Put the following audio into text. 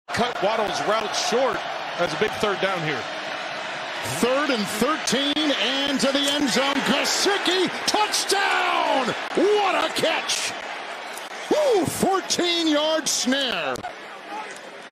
Cut Waddle's route short. That's a big third down here. 3rd and 13, and to the end zone. Gesicki, touchdown! What a catch! Woo, 14-yard snare.